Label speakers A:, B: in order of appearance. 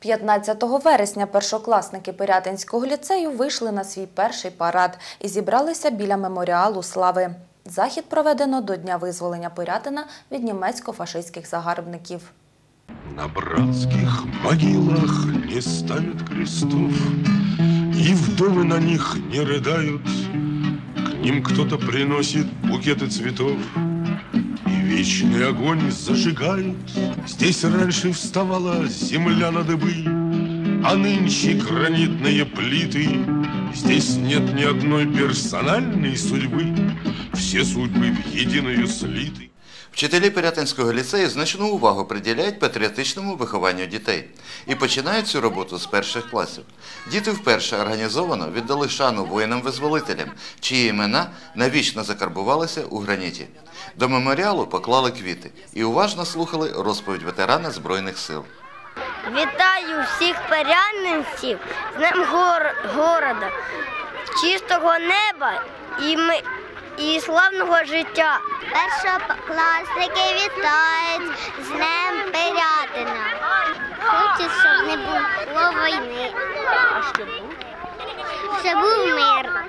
A: 15 вересня першокласники Пирятинського ліцею вийшли на свій перший парад і зібралися біля меморіалу слави. Захід проведено до Дня визволення Пирятина від німецько-фашистських загарбників.
B: На братских могилах не ставят крестов, и вдовы на них не рыдают. К ним кто-то приносит букеты цветов, и вечный огонь зажигают. Здесь раньше вставала земля на дыбы, а нынче гранитные плиты. Здесь нет ни одной персональной судьбы, все судьбы в единую слиты.
C: Вчителі Пирятинського ліцею значну увагу приділяють патріотичному вихованню дітей і починають цю роботу з перших класів. Діти вперше організовано віддали шану воїнам-визволителям, чиї імена навічно закарбувалися у граніті. До меморіалу поклали квіти і уважно слухали розповідь ветерана Збройних сил.
D: Вітаю всіх пирятинців з Днем города, чистого неба і славного життя.
E: Першокласники вітають з Днем Пирятина. Хочуть, щоб не було війни. Щоб був мир.